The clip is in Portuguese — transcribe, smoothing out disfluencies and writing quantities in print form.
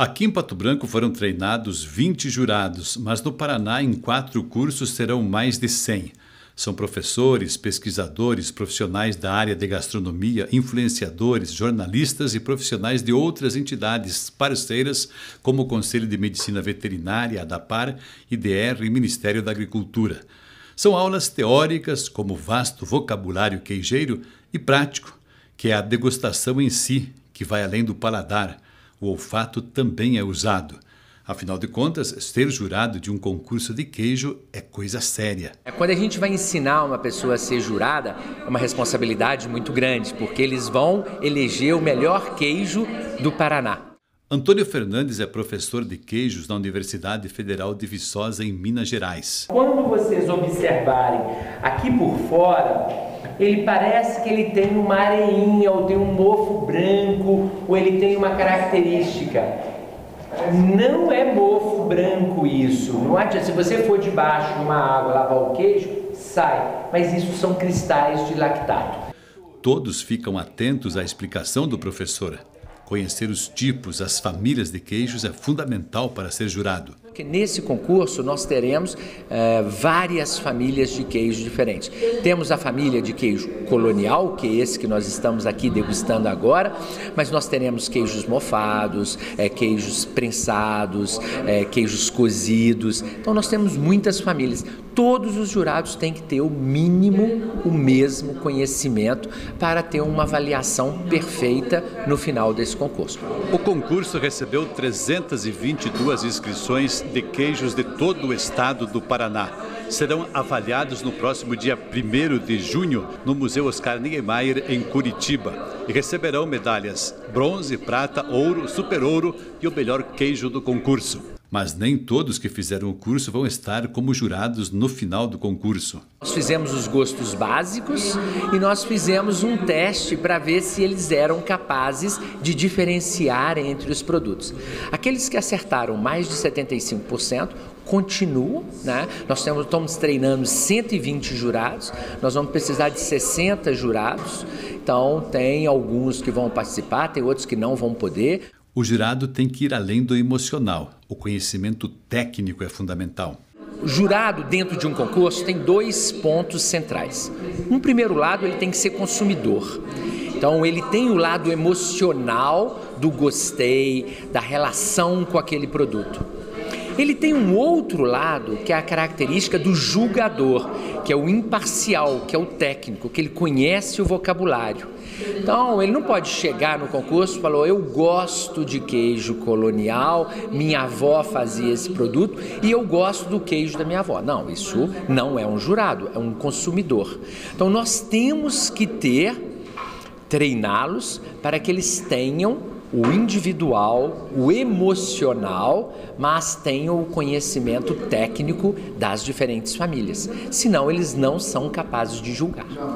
Aqui em Pato Branco foram treinados 20 jurados, mas no Paraná, em 4 cursos, serão mais de 100. São professores, pesquisadores, profissionais da área de gastronomia, influenciadores, jornalistas e profissionais de outras entidades parceiras, como o Conselho de Medicina Veterinária, ADAPAR, IDR e Ministério da Agricultura. São aulas teóricas, como vasto vocabulário queijeiro, e prático, que é a degustação em si, que vai além do paladar. O olfato também é usado. Afinal de contas, ser jurado de um concurso de queijo é coisa séria. Quando a gente vai ensinar uma pessoa a ser jurada, é uma responsabilidade muito grande, porque eles vão eleger o melhor queijo do Paraná. Antônio Fernandes é professor de queijos na Universidade Federal de Viçosa, em Minas Gerais. Quando vocês observarem aqui por fora, ele parece que ele tem uma areinha, ou tem um mofo branco, ou ele tem uma característica. Não é mofo branco isso. Não adianta, se você for debaixo de uma água lavar o queijo, sai. Mas isso são cristais de lactato. Todos ficam atentos à explicação do professor. Conhecer os tipos, as famílias de queijos é fundamental para ser jurado. Porque nesse concurso nós teremos várias famílias de queijo diferentes. Temos a família de queijo colonial, que é esse que nós estamos aqui degustando agora, mas nós teremos queijos mofados, queijos prensados, queijos cozidos. Então nós temos muitas famílias. Todos os jurados têm que ter o mínimo, o mesmo conhecimento para ter uma avaliação perfeita no final desse concurso. O concurso recebeu 322 inscrições de queijos de todo o estado do Paraná. Serão avaliados no próximo dia 1º de junho no Museu Oscar Niemeyer, em Curitiba, e receberão medalhas bronze, prata, ouro, super ouro e o melhor queijo do concurso. Mas nem todos que fizeram o curso vão estar como jurados no final do concurso. Nós fizemos os gostos básicos e nós fizemos um teste para ver se eles eram capazes de diferenciar entre os produtos. Aqueles que acertaram mais de 75% continuam, né? Nós estamos treinando 120 jurados, nós vamos precisar de 60 jurados, então tem alguns que vão participar, tem outros que não vão poder. O jurado tem que ir além do emocional. O conhecimento técnico é fundamental. O jurado, dentro de um concurso, tem 2 pontos centrais. No primeiro lado, ele tem que ser consumidor. Então, ele tem o lado emocional do gostei, da relação com aquele produto. Ele tem um outro lado, que é a característica do julgador, que é o imparcial, que é o técnico, que ele conhece o vocabulário. Então, ele não pode chegar no concurso e falar: eu gosto de queijo colonial, minha avó fazia esse produto e eu gosto do queijo da minha avó. Não, isso não é um jurado, é um consumidor. Então, nós temos que treiná-los para que eles tenham o individual, o emocional, mas tenham o conhecimento técnico das diferentes famílias. Senão, eles não são capazes de julgar.